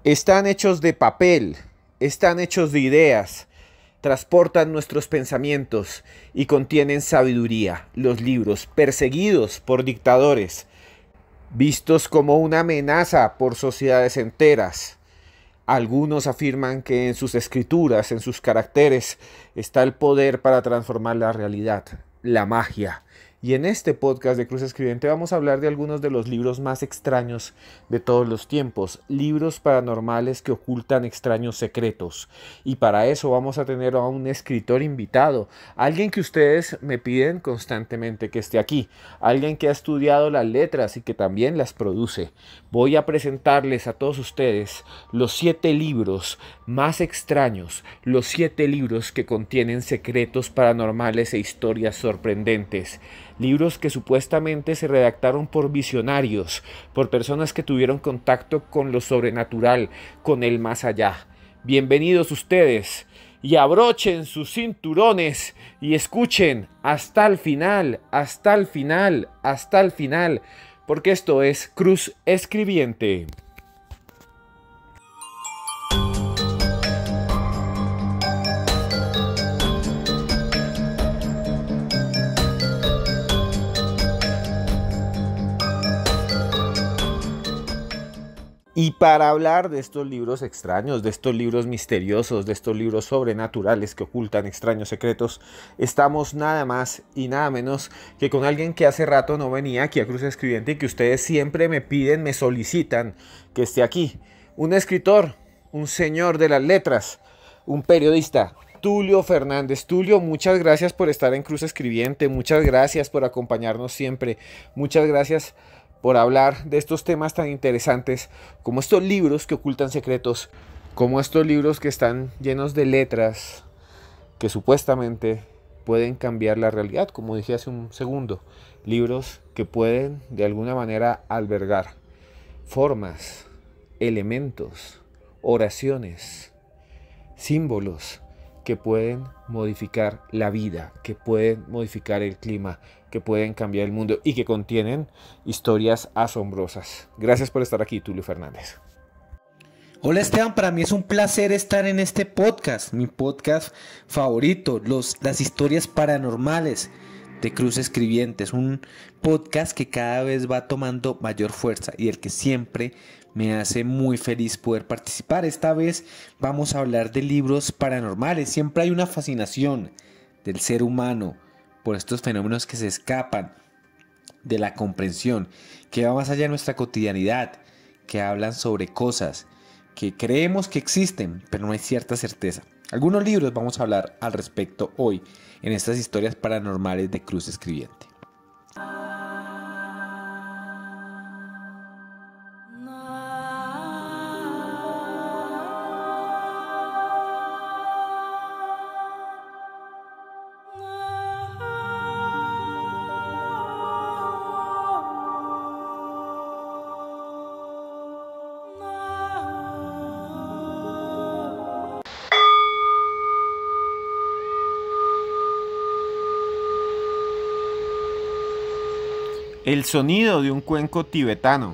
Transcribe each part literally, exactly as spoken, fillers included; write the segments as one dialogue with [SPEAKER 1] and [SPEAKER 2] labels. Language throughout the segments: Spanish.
[SPEAKER 1] Están hechos de papel, están hechos de ideas, transportan nuestros pensamientos y contienen sabiduría. Los libros, perseguidos por dictadores, vistos como una amenaza por sociedades enteras. Algunos afirman que en sus escrituras, en sus caracteres, está el poder para transformar la realidad, la magia. Y en este podcast de Cruz Escribiente vamos a hablar de algunos de los libros más extraños de todos los tiempos, libros paranormales que ocultan extraños secretos. Y para eso vamos a tener a un escritor invitado, alguien que ustedes me piden constantemente que esté aquí, alguien que ha estudiado las letras y que también las produce. Voy a presentarles a todos ustedes los siete libros más extraños, los siete libros que contienen secretos paranormales e historias sorprendentes. Libros que supuestamente se redactaron por visionarios, por personas que tuvieron contacto con lo sobrenatural, con el más allá. Bienvenidos ustedes y abrochen sus cinturones y escuchen hasta el final, hasta el final, hasta el final, porque esto es Cruz Escribiente. Y para hablar de estos libros extraños, de estos libros misteriosos, de estos libros sobrenaturales que ocultan extraños secretos, estamos nada más y nada menos que con alguien que hace rato no venía aquí a Cruz Escribiente y que ustedes siempre me piden, me solicitan que esté aquí. Un escritor, un señor de las letras, un periodista, Tulio Fernández. Tulio, muchas gracias por estar en Cruz Escribiente, muchas gracias por acompañarnos siempre, muchas gracias por hablar de estos temas tan interesantes como estos libros que ocultan secretos, como estos libros que están llenos de letras que supuestamente pueden cambiar la realidad, como dije hace un segundo, libros que pueden de alguna manera albergar formas, elementos, oraciones, símbolos que pueden modificar la vida, que pueden modificar el clima, que pueden cambiar el mundo y que contienen historias asombrosas. Gracias por estar aquí, Tulio Fernández.
[SPEAKER 2] Hola Esteban, para mí es un placer estar en este podcast, mi podcast favorito, los, las historias paranormales de Cruz Escribiente. Es un podcast que cada vez va tomando mayor fuerza y el que siempre me hace muy feliz poder participar. Esta vez vamos a hablar de libros paranormales. Siempre hay una fascinación del ser humano por estos fenómenos que se escapan de la comprensión, que va más allá de nuestra cotidianidad, que hablan sobre cosas que creemos que existen, pero no hay cierta certeza. Algunos libros vamos a hablar al respecto hoy en estas historias paranormales de Cruz Escribiente.
[SPEAKER 1] El sonido de un cuenco tibetano.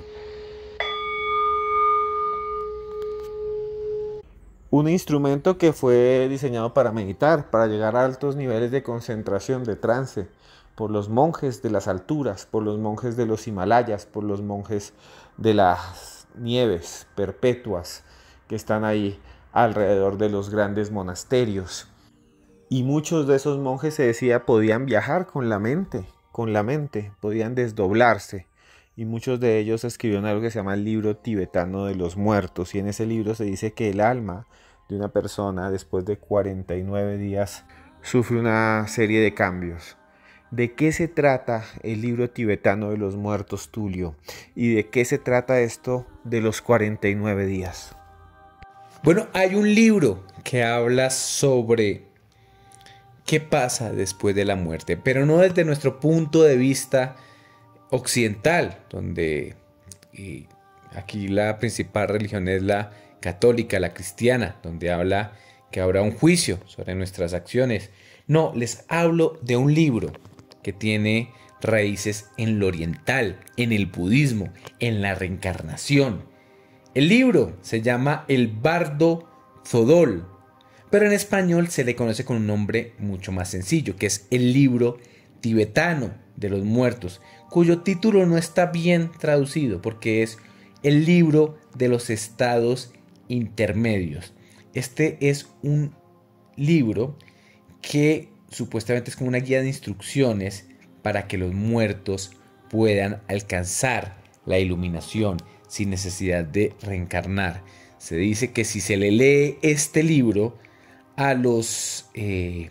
[SPEAKER 1] Un instrumento que fue diseñado para meditar, para llegar a altos niveles de concentración, de trance, por los monjes de las alturas, por los monjes de los Himalayas, por los monjes de las nieves perpetuas que están ahí alrededor de los grandes monasterios. Y muchos de esos monjes, se decía, podían viajar con la mente. con la mente, podían desdoblarse, y muchos de ellos escribieron algo que se llama el libro tibetano de los muertos, y en ese libro se dice que el alma de una persona después de cuarenta y nueve días sufre una serie de cambios. ¿De qué se trata el libro tibetano de los muertos, Tulio? ¿Y de qué se trata esto de los cuarenta y nueve días?
[SPEAKER 2] Bueno, hay un libro que habla sobre ¿qué pasa después de la muerte? Pero no desde nuestro punto de vista occidental, donde y aquí la principal religión es la católica, la cristiana, donde habla que habrá un juicio sobre nuestras acciones. No, les hablo de un libro que tiene raíces en lo oriental, en el budismo, en la reencarnación, El libro se llama El Bardo Zodol, pero en español se le conoce con un nombre mucho más sencillo, que es El Libro Tibetano de los Muertos, cuyo título no está bien traducido porque es El Libro de los Estados Intermedios. Este es un libro que supuestamente es como una guía de instrucciones para que los muertos puedan alcanzar la iluminación sin necesidad de reencarnar. Se dice que si se le lee este libro a los eh,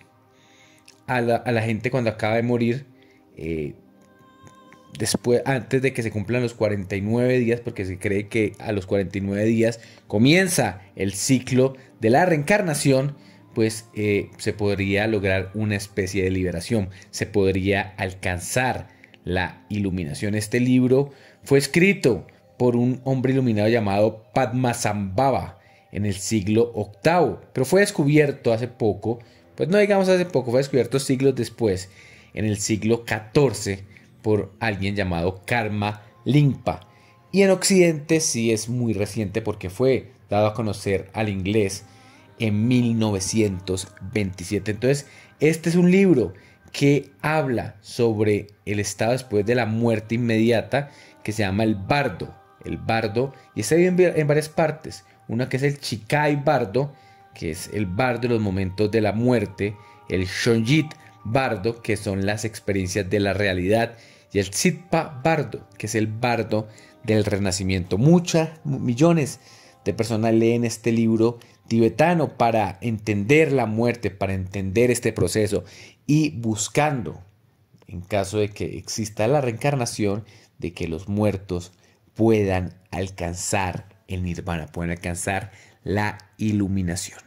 [SPEAKER 2] a, la, a la gente cuando acaba de morir, eh, después, antes de que se cumplan los cuarenta y nueve días, porque se cree que a los cuarenta y nueve días comienza el ciclo de la reencarnación, pues eh, se podría lograr una especie de liberación, se podría alcanzar la iluminación. Este libro fue escrito por un hombre iluminado llamado Padmasambhava en el siglo octavo, pero fue descubierto hace poco, pues no digamos hace poco, fue descubierto siglos después, en el siglo catorce, por alguien llamado Karma Lingpa. Y en Occidente sí es muy reciente porque fue dado a conocer al inglés en mil novecientos veintisiete. Entonces, este es un libro que habla sobre el estado después de la muerte inmediata, que se llama el bardo. El bardo, y está en, en varias partes. Una que es el Chikai bardo, que es el bardo de los momentos de la muerte. El Shonjit bardo, que son las experiencias de la realidad. Y el Sitpa bardo, que es el bardo del renacimiento. Muchas, millones de personas leen este libro tibetano para entender la muerte, para entender este proceso y buscando, en caso de que exista la reencarnación, de que los muertos puedan alcanzar el nirvana, puedan alcanzar la iluminación.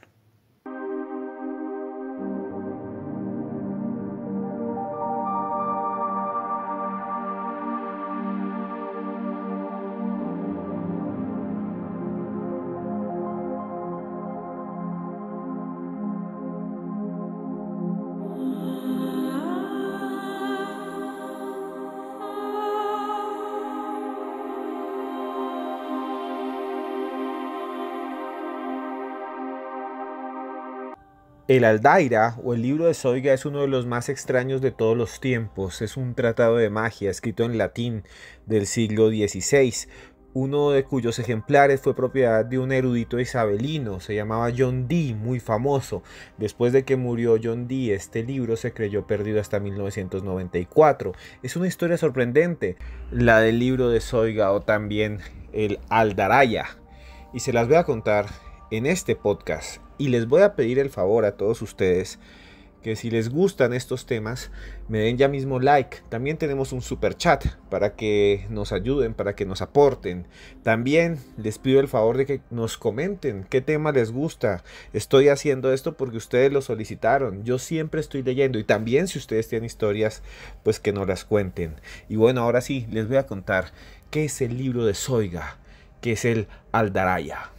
[SPEAKER 1] El Aldaira o el libro de Zoiga es uno de los más extraños de todos los tiempos. Es un tratado de magia escrito en latín del siglo dieciséis, uno de cuyos ejemplares fue propiedad de un erudito isabelino, se llamaba John Dee, muy famoso. Después de que murió John Dee, este libro se creyó perdido hasta mil novecientos noventa y cuatro. Es una historia sorprendente, la del libro de Zoiga o también el Aldaraya, y se las voy a contar en este podcast. Y les voy a pedir el favor a todos ustedes que si les gustan estos temas me den ya mismo like. También tenemos un super chat para que nos ayuden, para que nos aporten. También les pido el favor de que nos comenten qué tema les gusta. Estoy haciendo esto porque ustedes lo solicitaron. Yo siempre estoy leyendo, y también si ustedes tienen historias, pues que nos las cuenten. Y bueno, ahora sí les voy a contar qué es el libro de Zoiga, qué es el Aldaraya.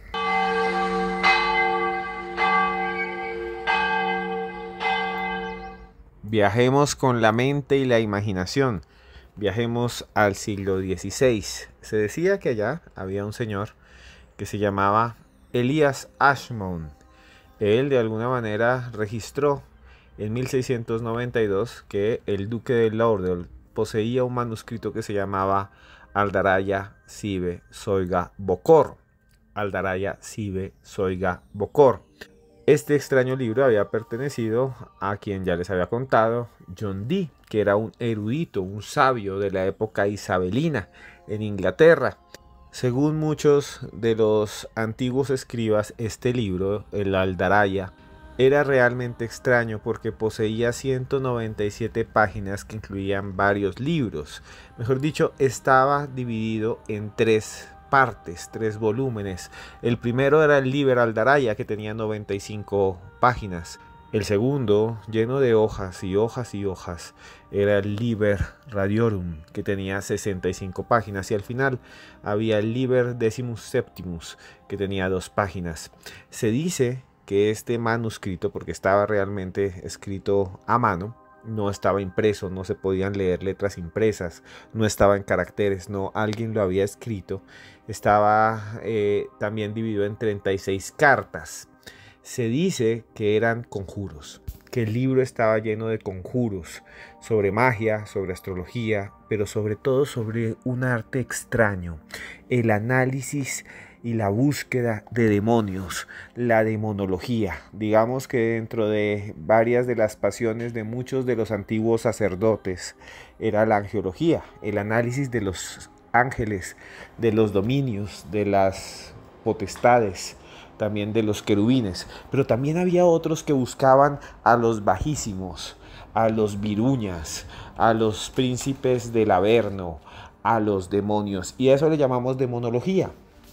[SPEAKER 1] Viajemos con la mente y la imaginación. Viajemos al siglo dieciséis. Se decía que allá había un señor que se llamaba Elias Ashmole. Él de alguna manera registró en mil seiscientos noventa y dos que el duque de Lauderdale poseía un manuscrito que se llamaba Aldaraya Sive Zoiga Bokor. Aldaraya Sive Zoiga Bokor. Este extraño libro había pertenecido a quien ya les había contado, John Dee, que era un erudito, un sabio de la época isabelina en Inglaterra. Según muchos de los antiguos escribas, este libro, el Aldaraya, era realmente extraño porque poseía ciento noventa y siete páginas que incluían varios libros. Mejor dicho, estaba dividido en tres partes, tres volúmenes. El primero era el Liber Aldaraya, que tenía noventa y cinco páginas. El segundo, lleno de hojas y hojas y hojas, era el Liber Radiorum, que tenía sesenta y cinco páginas. Y al final había el Liber Decimus Septimus, que tenía dos páginas. Se dice que este manuscrito, porque estaba realmente escrito a mano, no estaba impreso, no se podían leer letras impresas, no estaba en caracteres, no, alguien lo había escrito. Estaba eh, también dividido en treinta y seis cartas. Se dice que eran conjuros, que el libro estaba lleno de conjuros sobre magia, sobre astrología, pero sobre todo sobre un arte extraño, el análisis y la búsqueda de demonios, la demonología. Digamos que dentro de varias de las pasiones de muchos de los antiguos sacerdotes era la angelología, el análisis de los ángeles, de los dominios, de las potestades, también de los querubines. Pero también había otros que buscaban a los bajísimos, a los viruñas, a los príncipes del Averno, a los demonios, y a eso le llamamos demonología.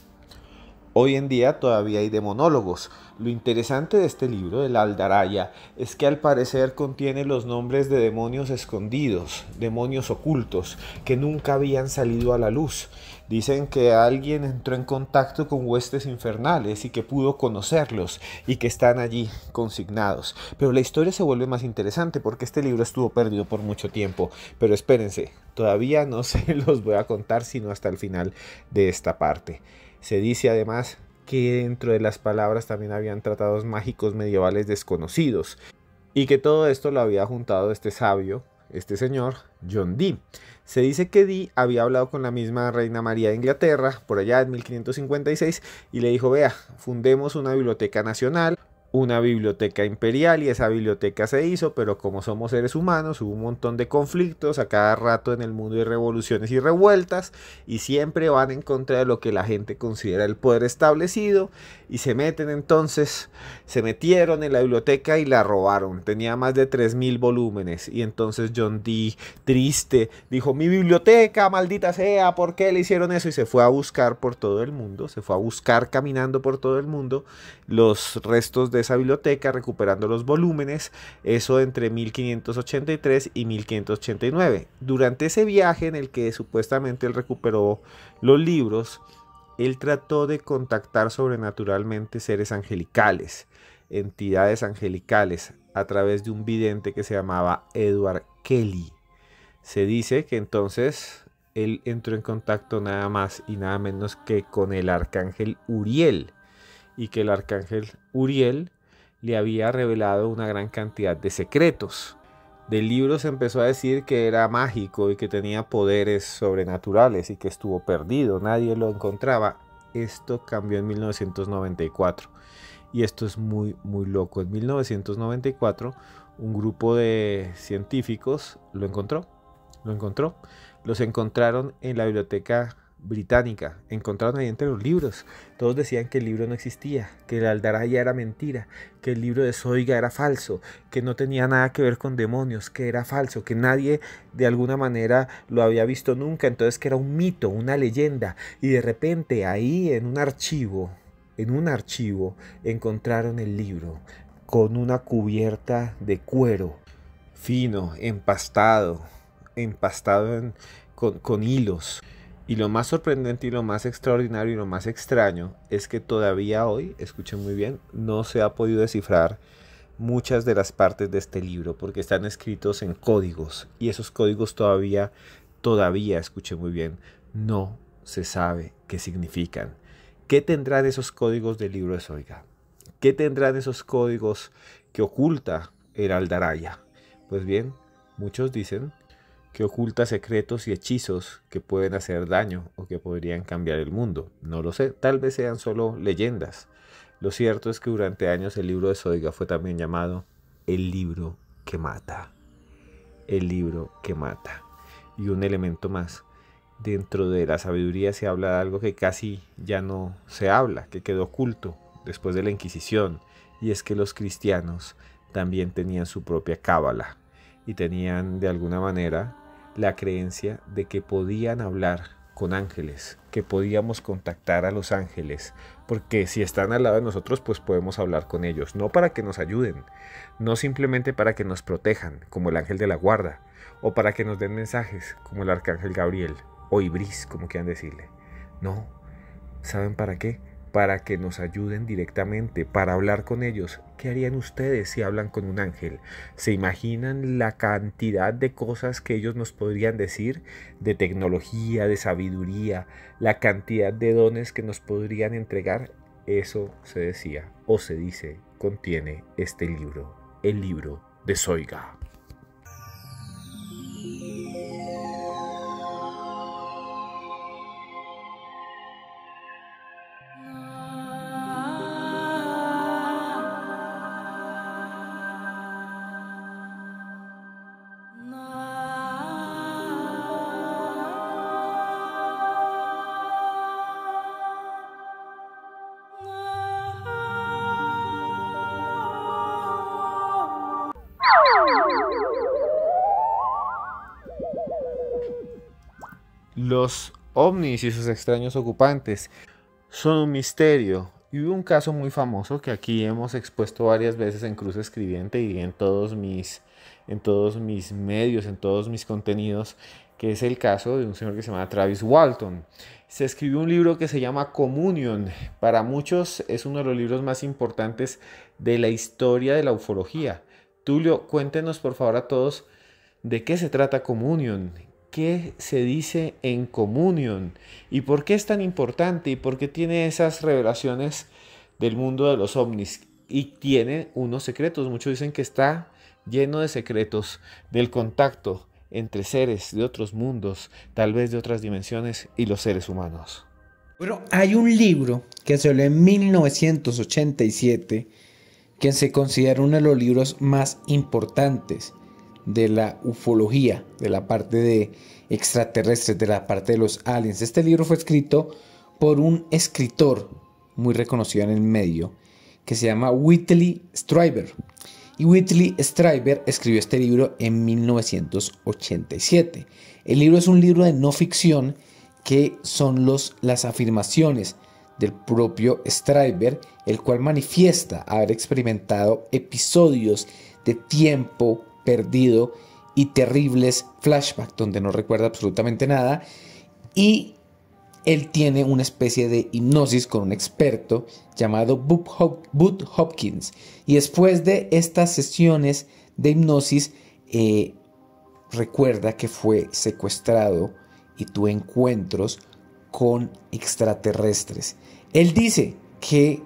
[SPEAKER 1] Hoy en día todavía hay demonólogos. Lo interesante de este libro, del Aldaraya, es que al parecer contiene los nombres de demonios escondidos, demonios ocultos, que nunca habían salido a la luz. Dicen que alguien entró en contacto con huestes infernales y que pudo conocerlos y que están allí consignados. Pero la historia se vuelve más interesante porque este libro estuvo perdido por mucho tiempo. Pero espérense, todavía no se los voy a contar sino hasta el final de esta parte. Se dice además que dentro de las palabras también habían tratados mágicos medievales desconocidos y que todo esto lo había juntado este sabio, este señor, John Dee. Se dice que Dee había hablado con la misma reina María de Inglaterra por allá en mil quinientos cincuenta y seis y le dijo: vea, fundemos una biblioteca nacional, una biblioteca imperial, y esa biblioteca se hizo, pero como somos seres humanos hubo un montón de conflictos, a cada rato en el mundo hay revoluciones y revueltas y siempre van en contra de lo que la gente considera el poder establecido y se meten. Entonces se metieron en la biblioteca y la robaron. Tenía más de tres mil volúmenes y entonces John Dee, triste, dijo: mi biblioteca, maldita sea, ¿por qué le hicieron eso? Y se fue a buscar por todo el mundo, se fue a buscar caminando por todo el mundo los restos de esa biblioteca, recuperando los volúmenes, eso entre mil quinientos ochenta y tres y mil quinientos ochenta y nueve. Durante ese viaje en el que supuestamente él recuperó los libros, él trató de contactar sobrenaturalmente seres angelicales, entidades angelicales, a través de un vidente que se llamaba Edward Kelly. Se dice que entonces él entró en contacto nada más y nada menos que con el arcángel Uriel, y que el arcángel Uriel le había revelado una gran cantidad de secretos. Del libro se empezó a decir que era mágico y que tenía poderes sobrenaturales y que estuvo perdido, nadie lo encontraba. Esto cambió en mil novecientos noventa y cuatro y esto es muy muy loco. En mil novecientos noventa y cuatro un grupo de científicos lo encontró, lo encontró, los encontraron en la biblioteca británica, encontraron ahí entre los libros. Todos decían que el libro no existía, que el Aldaraya era mentira, que el libro de Zoiga era falso, que no tenía nada que ver con demonios, que era falso, que nadie de alguna manera lo había visto nunca, entonces que era un mito, una leyenda. Y de repente ahí en un archivo, en un archivo encontraron el libro con una cubierta de cuero fino, empastado, empastado en, con, con hilos. Y lo más sorprendente y lo más extraordinario y lo más extraño es que todavía hoy, escuchen muy bien, no se ha podido descifrar muchas de las partes de este libro porque están escritos en códigos y esos códigos todavía, todavía, escuchen muy bien, no se sabe qué significan. ¿Qué tendrán esos códigos del libro de Zoiga? ¿Qué tendrán esos códigos que oculta el Aldaraya? Pues bien, muchos dicen que oculta secretos y hechizos que pueden hacer daño o que podrían cambiar el mundo. No lo sé, tal vez sean solo leyendas. Lo cierto es que durante años el libro de Zoiga fue también llamado el libro que mata. El libro que mata. Y un elemento más, dentro de la sabiduría se habla de algo que casi ya no se habla, que quedó oculto después de la Inquisición, y es que los cristianos también tenían su propia cábala y tenían de alguna manera la creencia de que podían hablar con ángeles, que podíamos contactar a los ángeles, porque si están al lado de nosotros pues podemos hablar con ellos, no para que nos ayuden, no simplemente para que nos protejan, como el ángel de la guarda, o para que nos den mensajes, como el arcángel Gabriel, o Ibris, como quieran decirle. No, ¿saben para qué? para que nos ayuden directamente, para hablar con ellos. ¿Qué harían ustedes si hablan con un ángel? ¿Se imaginan la cantidad de cosas que ellos nos podrían decir? De tecnología, de sabiduría, la cantidad de dones que nos podrían entregar. Eso se decía o se dice, contiene este libro, el libro de Zoiga. Los ovnis y sus extraños ocupantes son un misterio, y hubo un caso muy famoso que aquí hemos expuesto varias veces en Cruz Escribiente y en todos mis, en todos mis medios, en todos mis contenidos, que es el caso de un señor que se llama Travis Walton. Se escribió un libro que se llama Communion. Para muchos es uno de los libros más importantes de la historia de la ufología. Tulio, cuéntenos por favor a todos de qué se trata Communion. ¿Qué se dice en Communion? ¿Y por qué es tan importante? ¿Y por qué tiene esas revelaciones del mundo de los ovnis? Y tiene unos secretos. Muchos dicen que está lleno de secretos del contacto entre seres de otros mundos, tal vez de otras dimensiones, y los seres humanos.
[SPEAKER 2] Bueno, hay un libro que se salió en mil novecientos ochenta y siete que se considera uno de los libros más importantes de la ufología, de la parte de extraterrestres, de la parte de los aliens. Este libro fue escrito por un escritor muy reconocido en el medio que se llama Whitley Strieber. Y Whitley Strieber escribió este libro en mil novecientos ochenta y siete. El libro es un libro de no ficción que son los, las afirmaciones del propio Strieber, el cual manifiesta haber experimentado episodios de tiempo perdido y terribles flashbacks donde no recuerda absolutamente nada, y él tiene una especie de hipnosis con un experto llamado Bud Hopkins, y después de estas sesiones de hipnosis eh, recuerda que fue secuestrado y tuvo encuentros con extraterrestres. Él dice que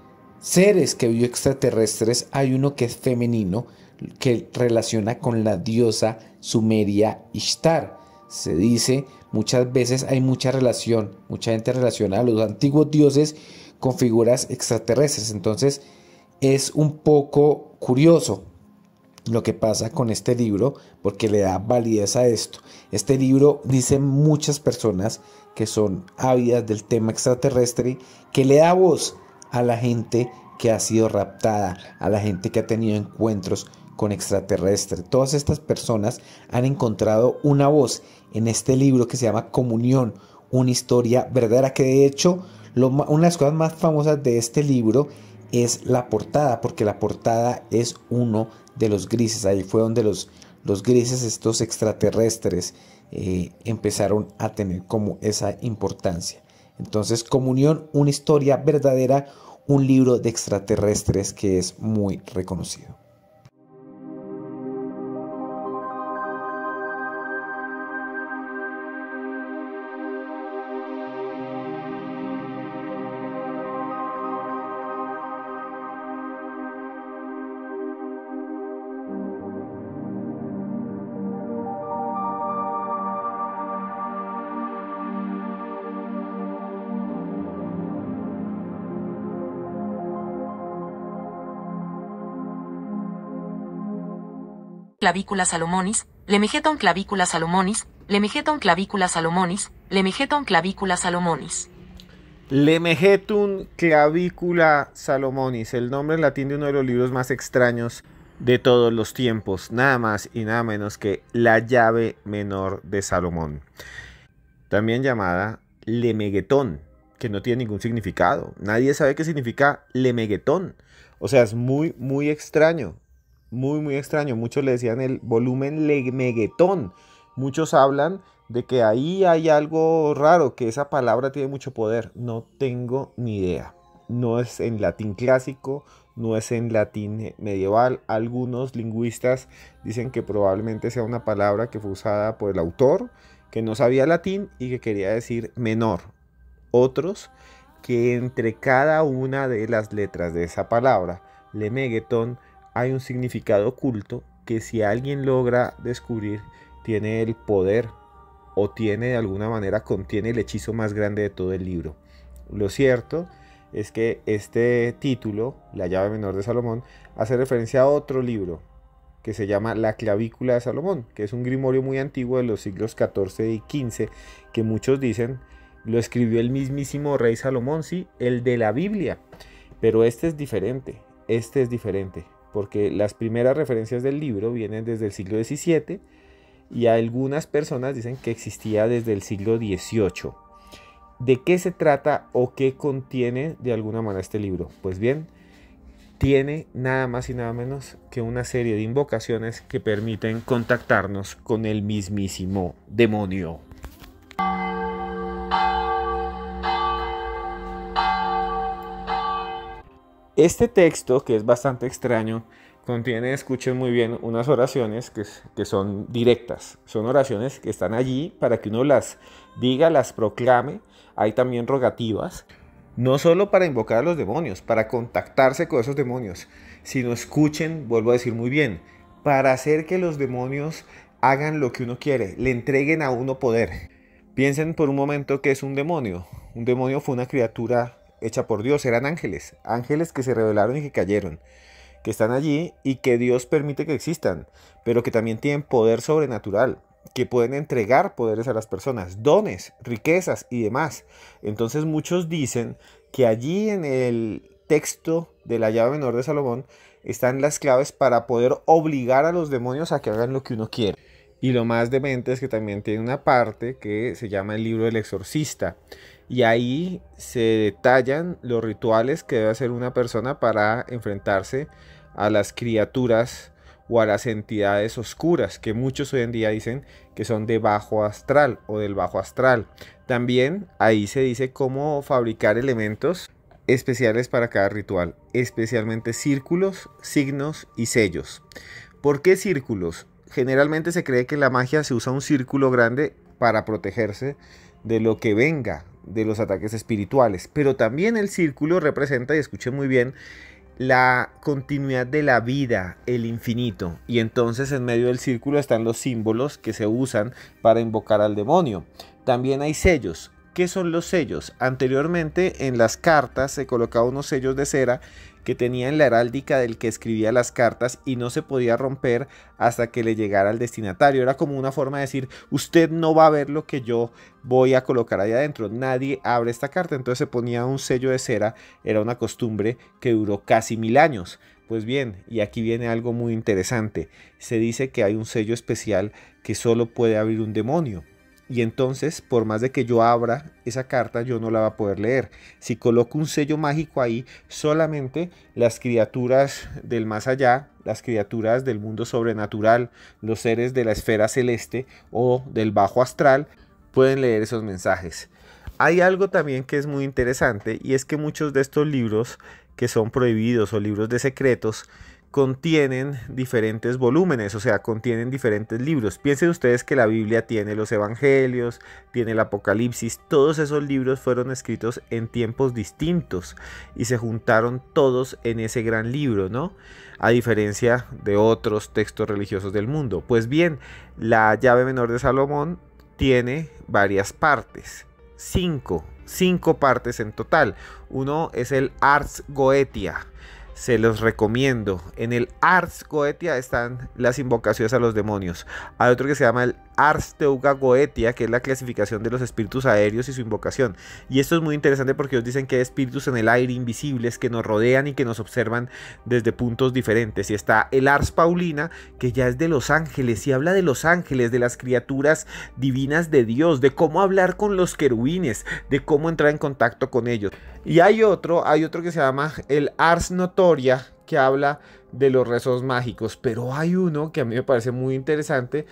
[SPEAKER 2] seres que vio extraterrestres, hay uno que es femenino, que relaciona con la diosa sumeria Ishtar. Se dice muchas veces hay mucha relación, mucha gente relaciona a los antiguos dioses con figuras extraterrestres. Entonces es un poco curioso lo que pasa con este libro, porque le da validez a esto. Este libro dice muchas personas que son ávidas del tema extraterrestre, que le da voz a la gente que ha sido raptada, a la gente que ha tenido encuentros con extraterrestres. Todas estas personas han encontrado una voz en este libro que se llama Comunión, una historia verdadera, que de hecho lo, una de las cosas más famosas de este libro es la portada, porque la portada es uno de los grises. Ahí fue donde los, los grises, estos extraterrestres, eh, empezaron a tener como esa importancia. Entonces, Comunión, una historia verdadera, un libro de extraterrestres que es muy reconocido.
[SPEAKER 3] Clavicula salomonis, Lemegeton clavicula salomonis, Lemegeton clavicula salomonis, Lemegeton clavicula salomonis.
[SPEAKER 1] Lemegeton clavicula salomonis, el nombre en latín de uno de los libros más extraños de todos los tiempos, nada más y nada menos que la llave menor de Salomón, también llamada Lemegeton, que no tiene ningún significado. Nadie sabe qué significa Lemegeton, o sea, es muy muy extraño. Muy, muy extraño. Muchos le decían el volumen Lemegeton. Muchos hablan de que ahí hay algo raro, que esa palabra tiene mucho poder. No tengo ni idea. No es en latín clásico, no es en latín medieval. Algunos lingüistas dicen que probablemente sea una palabra que fue usada por el autor, que no sabía latín y que quería decir menor. Otros, que entre cada una de las letras de esa palabra, lemegeton, hay un significado oculto que si alguien logra descubrir, tiene el poder o tiene de alguna manera, contiene el hechizo más grande de todo el libro. Lo cierto es que este título, La llave menor de Salomón, hace referencia a otro libro que se llama La clavícula de Salomón, que es un grimorio muy antiguo de los siglos catorce y quince, que muchos dicen lo escribió el mismísimo rey Salomón, sí, el de la Biblia. Pero este es diferente, este es diferente, porque las primeras referencias del libro vienen desde el siglo diecisiete y algunas personas dicen que existía desde el siglo dieciocho. ¿De qué se trata o qué contiene de alguna manera este libro? Pues bien, tiene nada más y nada menos que una serie de invocaciones que permiten contactarnos con el mismísimo demonio. Este texto, que es bastante extraño, contiene, escuchen muy bien, unas oraciones que, que son directas. Son oraciones que están allí para que uno las diga, las proclame. Hay también rogativas, no solo para invocar a los demonios, para contactarse con esos demonios, sino escuchen, vuelvo a decir muy bien, para hacer que los demonios hagan lo que uno quiere, le entreguen a uno poder. Piensen por un momento que es un demonio. Un demonio fue una criatura hecha por Dios, eran ángeles, ángeles que se rebelaron y que cayeron, que están allí y que Dios permite que existan, pero que también tienen poder sobrenatural, que pueden entregar poderes a las personas, dones, riquezas y demás. Entonces muchos dicen que allí en el texto de la llave menor de Salomón están las claves para poder obligar a los demonios a que hagan lo que uno quiere. Y lo más demente es que también tiene una parte que se llama el libro del exorcista. Y ahí se detallan los rituales que debe hacer una persona para enfrentarse a las criaturas o a las entidades oscuras, que muchos hoy en día dicen que son de bajo astral o del bajo astral. También ahí se dice cómo fabricar elementos especiales para cada ritual, especialmente círculos, signos y sellos. ¿Por qué círculos? Generalmente se cree que en la magia se usa un círculo grande para protegerse de lo que venga, de los ataques espirituales, pero también el círculo representa, y escuchen muy bien, la continuidad de la vida, el infinito, y entonces en medio del círculo están los símbolos que se usan para invocar al demonio. También hay sellos. ¿Qué son los sellos? Anteriormente en las cartas se colocaban unos sellos de cera que tenían la heráldica del que escribía las cartas y no se podía romper hasta que le llegara al destinatario. Era como una forma de decir, usted no va a ver lo que yo voy a colocar ahí adentro, nadie abre esta carta. Entonces se ponía un sello de cera, era una costumbre que duró casi mil años. Pues bien, y aquí viene algo muy interesante, se dice que hay un sello especial que solo puede abrir un demonio. Y entonces, por más de que yo abra esa carta, yo no la va a poder leer. Si coloco un sello mágico ahí, solamente las criaturas del más allá, las criaturas del mundo sobrenatural, los seres de la esfera celeste o del bajo astral, pueden leer esos mensajes. Hay algo también que es muy interesante, y es que muchos de estos libros que son prohibidos o libros de secretos, contienen diferentes volúmenes, o sea, contienen diferentes libros. Piensen ustedes que la Biblia tiene los Evangelios, tiene el Apocalipsis, todos esos libros fueron escritos en tiempos distintos y se juntaron todos en ese gran libro, ¿no? A diferencia de otros textos religiosos del mundo. Pues bien, la llave menor de Salomón tiene varias partes, cinco, cinco partes en total. Uno es el Ars Goetia. Se los recomiendo. En el Ars Goetia están las invocaciones a los demonios. Hay otro que se llama el Ars Teuga Goetia, que es la clasificación de los espíritus aéreos y su invocación. Y esto es muy interesante porque ellos dicen que hay espíritus en el aire invisibles que nos rodean y que nos observan desde puntos diferentes. Y está el Ars Paulina, que ya es de los ángeles y habla de los ángeles, de las criaturas divinas de Dios, de cómo hablar con los querubines, de cómo entrar en contacto con ellos. Y hay otro, hay otro que se llama el Ars Notoria, que habla de los rezos mágicos, pero hay uno que a mí me parece muy interesante,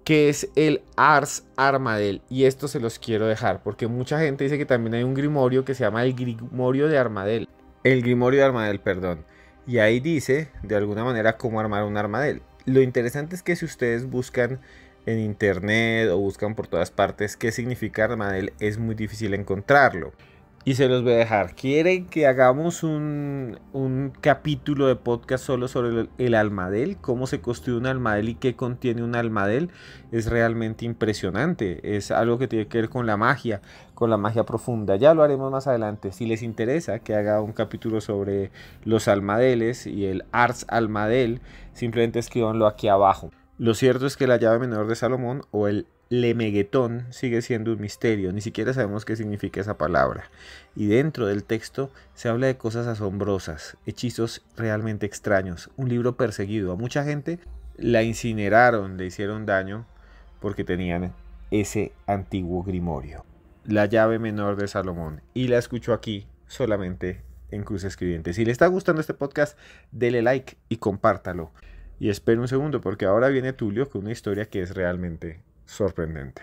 [SPEAKER 1] ¿Qué es el Ars Armadel? Y esto se los quiero dejar, porque mucha gente dice que también hay un grimorio que se llama el Grimorio de Armadel. El Grimorio de Armadel, perdón. Y ahí dice, de alguna manera, cómo armar un armadel. Lo interesante es que si ustedes buscan en internet o buscan por todas partes qué significa armadel, es muy difícil encontrarlo. Y se los voy a dejar. ¿Quieren que hagamos un, un capítulo de podcast solo sobre el, el almadel? ¿Cómo se construye un almadel y qué contiene un almadel? Es realmente impresionante. Es algo que tiene que ver con la magia, con la magia profunda. Ya lo haremos más adelante. Si les interesa que haga un capítulo sobre los almadeles y el Ars Almadel, simplemente escríbanlo aquí abajo. Lo cierto es que la llave menor de Salomón o el Lemeguetón sigue siendo un misterio, ni siquiera sabemos qué significa esa palabra. Y dentro del texto se habla de cosas asombrosas, hechizos realmente extraños, un libro perseguido. A mucha gente la incineraron, le hicieron daño porque tenían ese antiguo grimorio. La llave menor de Salomón. Y la escucho aquí solamente en Cruz Escribiente. Si le está gustando este podcast, dele like y compártalo. Y espere un segundo porque ahora viene Tulio con una historia que es realmente sorprendente.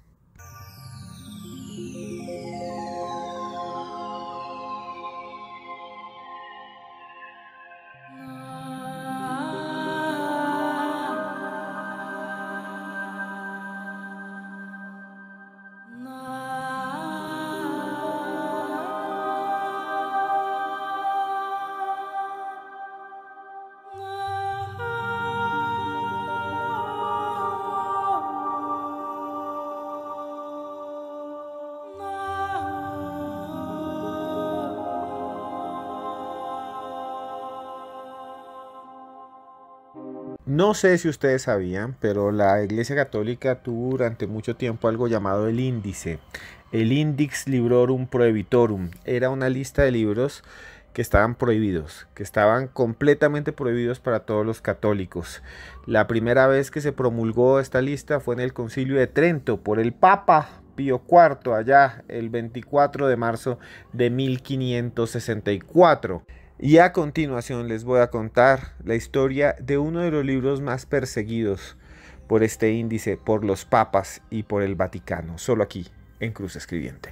[SPEAKER 1] No sé si ustedes sabían, pero la Iglesia Católica tuvo durante mucho tiempo algo llamado el índice, el Index Librorum Prohibitorum. Era una lista de libros que estaban prohibidos, que estaban completamente prohibidos para todos los católicos. La primera vez que se promulgó esta lista fue en el Concilio de Trento por el Papa Pío cuarto, allá el veinticuatro de marzo de mil quinientos sesenta y cuatro. Y a continuación les voy a contar la historia de uno de los libros más perseguidos por este índice, por los papas y por el Vaticano, solo aquí en Cruz Escribiente.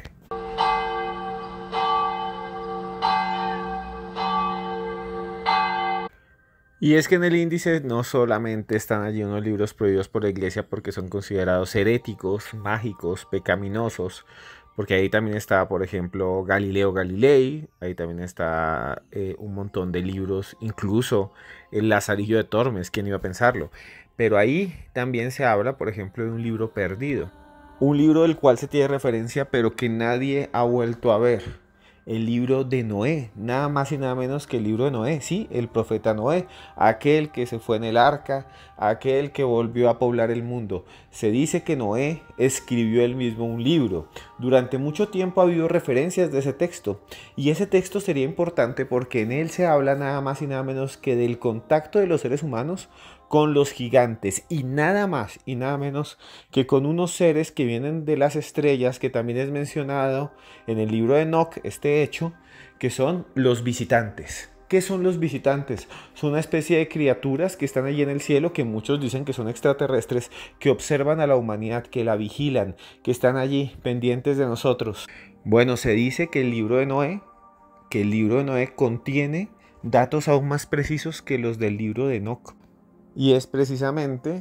[SPEAKER 1] Y es que en el índice no solamente están allí unos libros prohibidos por la Iglesia porque son considerados heréticos, mágicos, pecaminosos, porque ahí también está, por ejemplo, Galileo Galilei, ahí también está eh, un montón de libros, incluso el Lazarillo de Tormes, ¿quién iba a pensarlo? Pero ahí también se habla, por ejemplo, de un libro perdido, un libro del cual se tiene referencia, pero que nadie ha vuelto a ver. El libro de Noé, nada más y nada menos que el libro de Noé, sí, el profeta Noé, aquel que se fue en el arca, aquel que volvió a poblar el mundo. Se dice que Noé escribió él mismo un libro. Durante mucho tiempo ha habido referencias de ese texto, y ese texto sería importante porque en él se habla nada más y nada menos que del contacto de los seres humanos con los gigantes, y nada más y nada menos que con unos seres que vienen de las estrellas, que también es mencionado en el libro de Enoc, este hecho, que son los visitantes. ¿Qué son los visitantes? Son una especie de criaturas que están allí en el cielo, que muchos dicen que son extraterrestres, que observan a la humanidad, que la vigilan, que están allí pendientes de nosotros. Bueno, se dice que el libro de Noé, que el libro de Noé contiene datos aún más precisos que los del libro de Enoc. Y es precisamente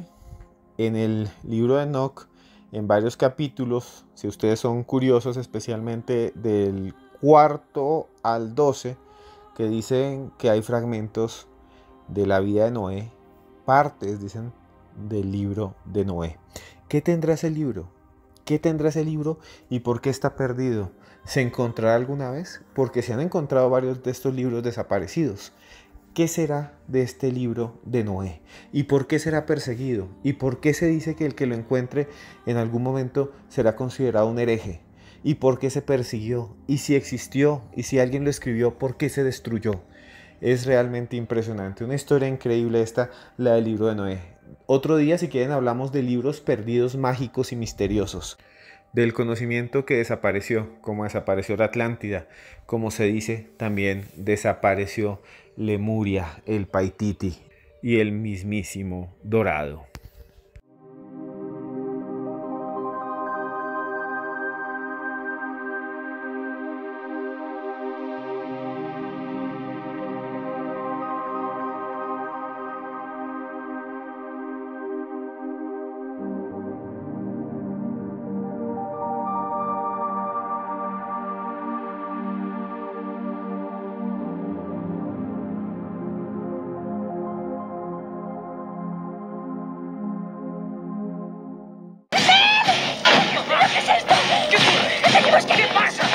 [SPEAKER 1] en el libro de Enoc, en varios capítulos, si ustedes son curiosos, especialmente del cuarto al doce, que dicen que hay fragmentos de la vida de Noé, partes, dicen, del libro de Noé. ¿Qué tendrá ese libro? ¿Qué tendrá ese libro y por qué está perdido? ¿Se encontrará alguna vez? Porque se han encontrado varios de estos libros desaparecidos. ¿Qué será de este libro de Noé? ¿Y por qué será perseguido? ¿Y por qué se dice que el que lo encuentre en algún momento será considerado un hereje? ¿Y por qué se persiguió? ¿Y si existió? ¿Y si alguien lo escribió? ¿Por qué se destruyó? Es realmente impresionante. Una historia increíble esta, la del libro de Noé. Otro día, si quieren, hablamos de libros perdidos, mágicos y misteriosos. Del conocimiento que desapareció, como desapareció la Atlántida, como se dice, también desapareció Lemuria, el Paititi y el mismísimo Dorado.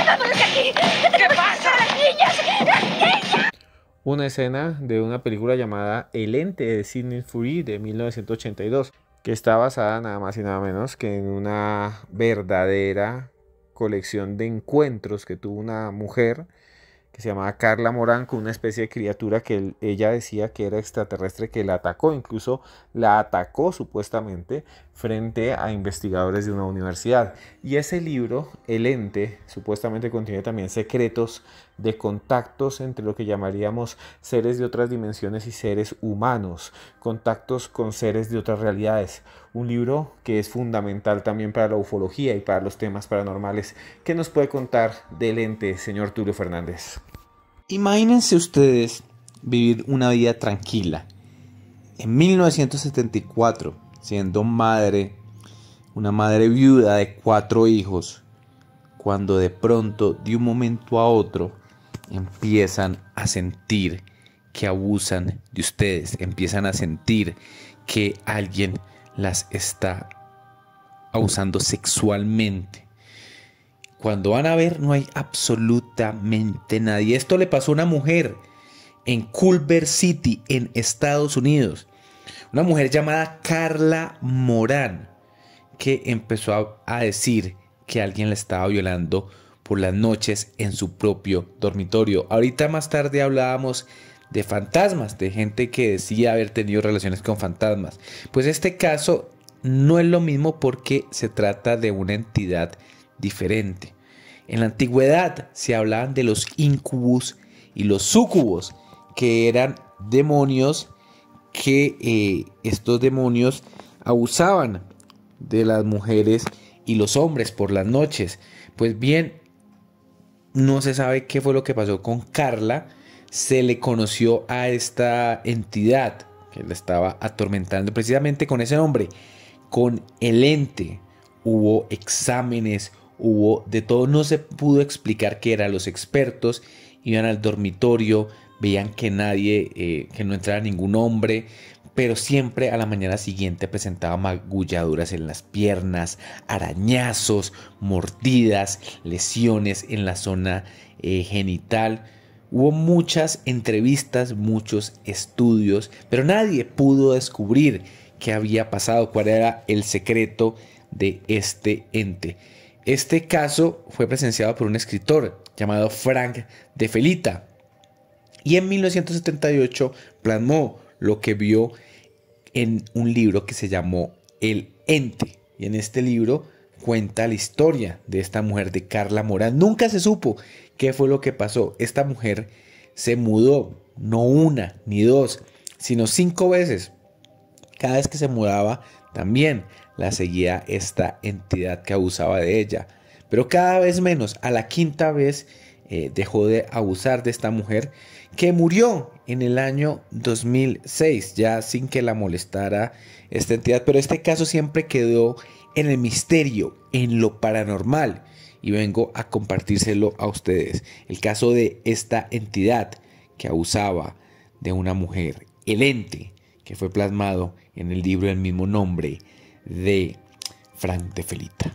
[SPEAKER 4] ¡Vámonos de aquí! ¿Qué pasa? ¡Las niñas! ¡Las niñas!
[SPEAKER 1] Una escena de una película llamada El Ente de Sidney Furie de mil novecientos ochenta y dos, que está basada nada más y nada menos que en una verdadera colección de encuentros que tuvo una mujer que se llamaba Carla Morán con una especie de criatura que él, ella decía que era extraterrestre, que la atacó, incluso la atacó supuestamente frente a investigadores de una universidad. Y ese libro, El Ente, supuestamente contiene también secretos de contactos entre lo que llamaríamos seres de otras dimensiones y seres humanos, contactos con seres de otras realidades. Un libro que es fundamental también para la ufología y para los temas paranormales. ¿Qué nos puede contar del Ente, señor Tulio Fernández?
[SPEAKER 2] Imagínense ustedes vivir una vida tranquila. En mil novecientos setenta y cuatro, siendo madre, una madre viuda de cuatro hijos, cuando de pronto, de un momento a otro, empiezan a sentir que abusan de ustedes, empiezan a sentir que alguien las está abusando sexualmente. Cuando van a ver, no hay absolutamente nadie. Esto le pasó a una mujer en Culver City, en Estados Unidos. Una mujer llamada Carla Morán, que empezó a, a decir que alguien la estaba violando por las noches en su propio dormitorio. Ahorita más tarde hablábamos de fantasmas, de gente que decía haber tenido relaciones con fantasmas. Pues este caso no es lo mismo porque se trata de una entidad diferente. En la antigüedad se hablaban de los incubus y los sucubos, que eran demonios que eh, estos demonios abusaban de las mujeres y los hombres por las noches. Pues bien, no se sabe qué fue lo que pasó con Carla. Se le conoció a esta entidad que la estaba atormentando precisamente con ese nombre, con el Ente. Hubo exámenes, hubo de todo, no se pudo explicar qué era. Los expertos iban al dormitorio, veían que nadie, eh, que no entrara ningún hombre, pero siempre a la mañana siguiente presentaba magulladuras en las piernas, arañazos, mordidas, lesiones en la zona eh, genital. Hubo muchas entrevistas, muchos estudios, pero nadie pudo descubrir qué había pasado, cuál era el secreto de este ente. Este caso fue presenciado por un escritor llamado Frank de Felita y en mil novecientos setenta y ocho plasmó lo que vio en un libro que se llamó El Ente. Y en este libro cuenta la historia de esta mujer, de Carla Morán. Nunca se supo qué fue lo que pasó. Esta mujer se mudó, no una ni dos, sino cinco veces. Cada vez que se mudaba también la seguía esta entidad que abusaba de ella. Pero cada vez menos. A la quinta vez eh, dejó de abusar de esta mujer, que murió en el año dos mil seis, ya sin que la molestara esta entidad. Pero este caso siempre quedó en el misterio, en lo paranormal, y vengo a compartírselo a ustedes. El caso de esta entidad que abusaba de una mujer, el Ente, que fue plasmado en el libro del mismo nombre de Frank de Felita.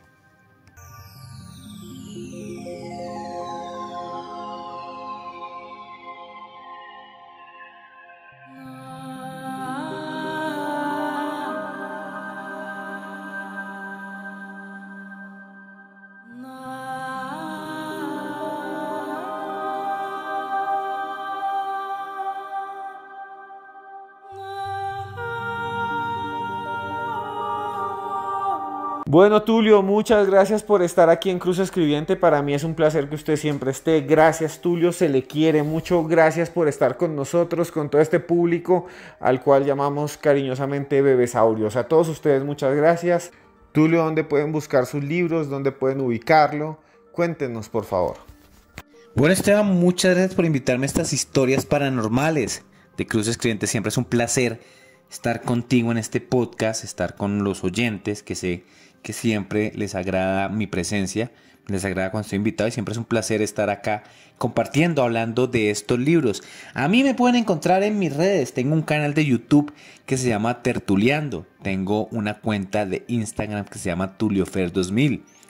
[SPEAKER 1] Bueno, Tulio, muchas gracias por estar aquí en Cruz Escribiente. Para mí es un placer que usted siempre esté. Gracias, Tulio, se le quiere mucho. Gracias por estar con nosotros, con todo este público al cual llamamos cariñosamente bebesaurios. A todos ustedes, muchas gracias. Tulio, ¿dónde pueden buscar sus libros? ¿Dónde pueden ubicarlo? Cuéntenos, por favor.
[SPEAKER 2] Bueno, Esteban, muchas gracias por invitarme a estas historias paranormales de Cruz Escribiente. Siempre es un placer estar contigo en este podcast, estar con los oyentes, que sé que siempre les agrada mi presencia, les agrada cuando estoy invitado, y siempre es un placer estar acá compartiendo, hablando de estos libros. A mí me pueden encontrar en mis redes. Tengo un canal de YouTube que se llama Tertuleando. Tengo una cuenta de Instagram que se llama TulioFer dos mil.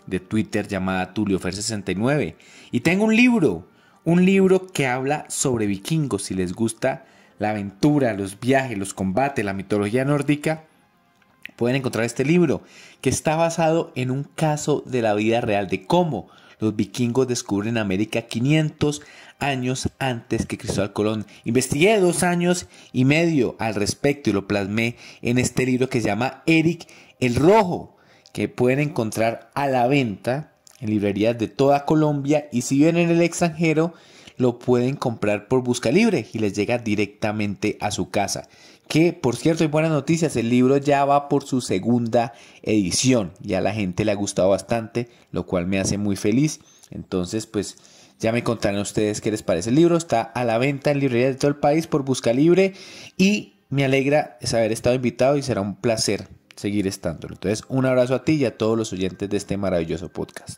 [SPEAKER 2] de Twitter llamada TulioFer sesenta y nueve. Y tengo un libro, un libro que habla sobre vikingos. Si les gusta la aventura, los viajes, los combates, la mitología nórdica, pueden encontrar este libro que está basado en un caso de la vida real de cómo los vikingos descubren América quinientos años antes que Cristóbal Colón. Investigué dos años y medio al respecto y lo plasmé en este libro que se llama Eric el Rojo, que pueden encontrar a la venta en librerías de toda Colombia, y si viven en el extranjero lo pueden comprar por Busca Libre y les llega directamente a su casa. Que, por cierto, hay buenas noticias, el libro ya va por su segunda edición, ya a la gente le ha gustado bastante, lo cual me hace muy feliz. Entonces, pues ya me contarán ustedes qué les parece el libro. Está a la venta en librerías de todo el país por Busca Libre y me alegra haber estado invitado y será un placer seguir estándolo. Entonces, un abrazo a ti y a todos los oyentes de este maravilloso podcast.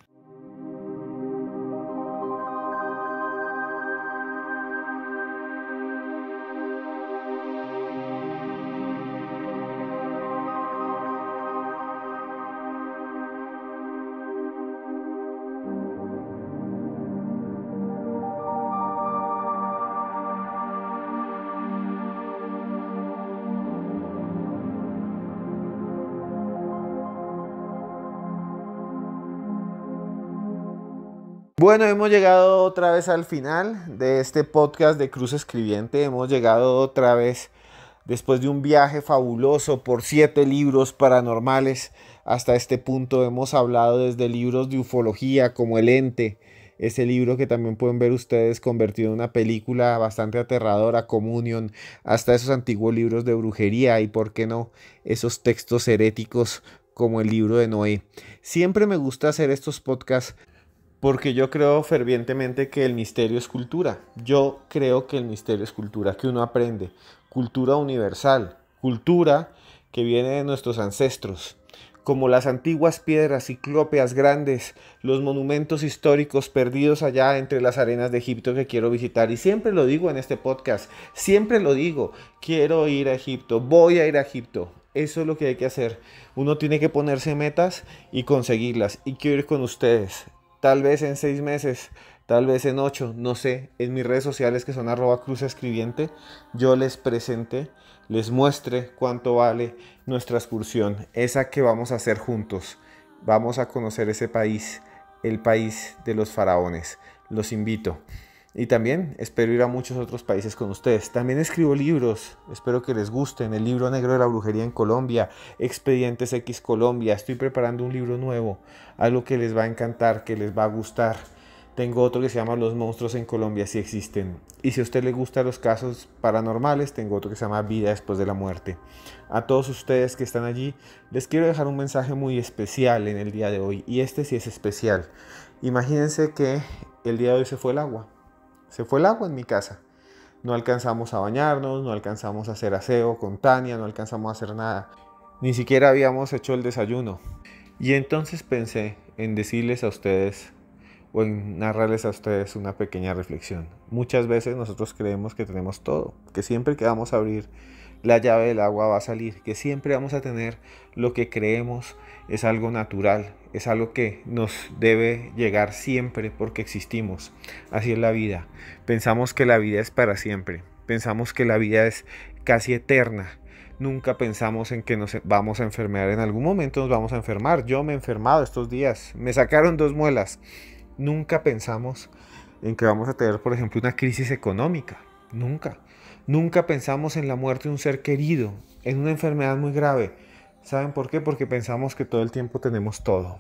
[SPEAKER 1] Bueno, hemos llegado otra vez al final de este podcast de Cruz Escribiente. Hemos llegado otra vez después de un viaje fabuloso por siete libros paranormales. Hasta este punto hemos hablado desde libros de ufología como El Ente, ese libro que también pueden ver ustedes convertido en una película bastante aterradora, Communion, hasta esos antiguos libros de brujería y, por qué no, esos textos heréticos como el libro de Noé. Siempre me gusta hacer estos podcasts porque yo creo fervientemente que el misterio es cultura. Yo creo que el misterio es cultura, que uno aprende. Cultura universal, cultura que viene de nuestros ancestros. Como las antiguas piedras ciclópeas grandes, los monumentos históricos perdidos allá entre las arenas de Egipto que quiero visitar. Y siempre lo digo en este podcast, siempre lo digo, quiero ir a Egipto, voy a ir a Egipto. Eso es lo que hay que hacer. Uno tiene que ponerse metas y conseguirlas. Y quiero ir con ustedes. Tal vez en seis meses, tal vez en ocho, no sé, en mis redes sociales que son arroba Cruz Escribiente, yo les presente, les muestre cuánto vale nuestra excursión, esa que vamos a hacer juntos. Vamos a conocer ese país, el país de los faraones. Los invito. Y también espero ir a muchos otros países con ustedes. También escribo libros, espero que les gusten. El libro negro de la brujería en Colombia, Expedientes X Colombia. Estoy preparando un libro nuevo, algo que les va a encantar, que les va a gustar. Tengo otro que se llama Los monstruos en Colombia, si existen. Y si a usted le gustan los casos paranormales, tengo otro que se llama Vida después de la muerte. A todos ustedes que están allí, les quiero dejar un mensaje muy especial en el día de hoy. Y este sí es especial. Imagínense que el día de hoy se fue el agua. Se fue el agua en mi casa. No alcanzamos a bañarnos, no alcanzamos a hacer aseo con Tania, no alcanzamos a hacer nada. Ni siquiera habíamos hecho el desayuno. Y entonces pensé en decirles a ustedes o en narrarles a ustedes una pequeña reflexión. Muchas veces nosotros creemos que tenemos todo, que siempre que vamos a abrir la llave del agua va a salir, que siempre vamos a tener lo que creemos es algo natural, es algo que nos debe llegar siempre porque existimos. Así es la vida. Pensamos que la vida es para siempre, pensamos que la vida es casi eterna. Nunca pensamos en que nos vamos a enfermar, en algún momento nos vamos a enfermar. Yo me he enfermado estos días, me sacaron dos muelas. Nunca pensamos en que vamos a tener, por ejemplo, una crisis económica. Nunca. Nunca pensamos en la muerte de un ser querido, en una enfermedad muy grave. ¿Saben por qué? Porque pensamos que todo el tiempo tenemos todo.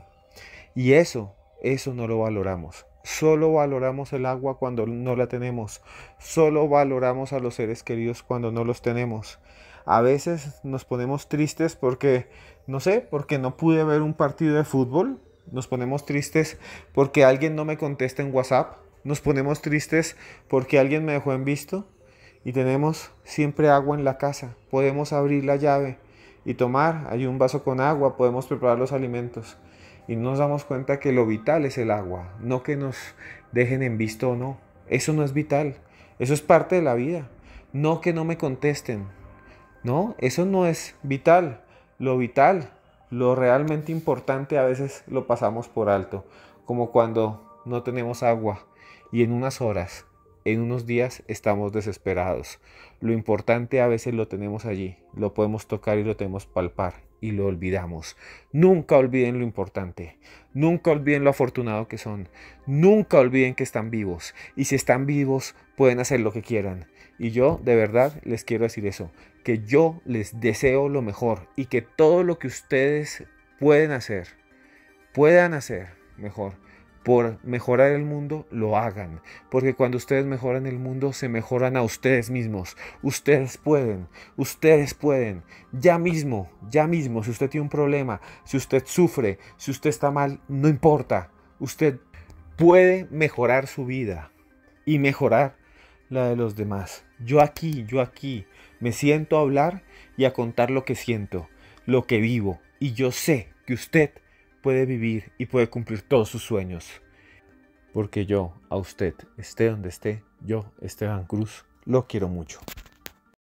[SPEAKER 1] Y eso, eso no lo valoramos. Solo valoramos el agua cuando no la tenemos. Solo valoramos a los seres queridos cuando no los tenemos. A veces nos ponemos tristes porque, no sé, porque no pude ver un partido de fútbol. Nos ponemos tristes porque alguien no me contesta en WhatsApp. Nos ponemos tristes porque alguien me dejó en visto. Y tenemos siempre agua en la casa. Podemos abrir la llave y tomar. Hay un vaso con agua. Podemos preparar los alimentos. Y nos damos cuenta que lo vital es el agua. No que nos dejen en visto o no. Eso no es vital. Eso es parte de la vida. No que no me contesten. No, eso no es vital. Lo vital Lo realmente importante a veces lo pasamos por alto, como cuando no tenemos agua y en unas horas, en unos días estamos desesperados. Lo importante a veces lo tenemos allí, lo podemos tocar y lo tenemos palpar y lo olvidamos. Nunca olviden lo importante, nunca olviden lo afortunado que son, nunca olviden que están vivos y si están vivos pueden hacer lo que quieran. Y yo de verdad les quiero decir eso, que yo les deseo lo mejor y que todo lo que ustedes pueden hacer, puedan hacer mejor por mejorar el mundo, lo hagan. Porque cuando ustedes mejoran el mundo, se mejoran a ustedes mismos. Ustedes pueden, ustedes pueden. Ya mismo, ya mismo, si usted tiene un problema, si usted sufre, si usted está mal, no importa. Usted puede mejorar su vida y mejorar la de los demás. Yo aquí, yo aquí, me siento a hablar y a contar lo que siento, lo que vivo. Y yo sé que usted puede vivir y puede cumplir todos sus sueños. Porque yo, a usted, esté donde esté, yo, Esteban Cruz, lo quiero mucho.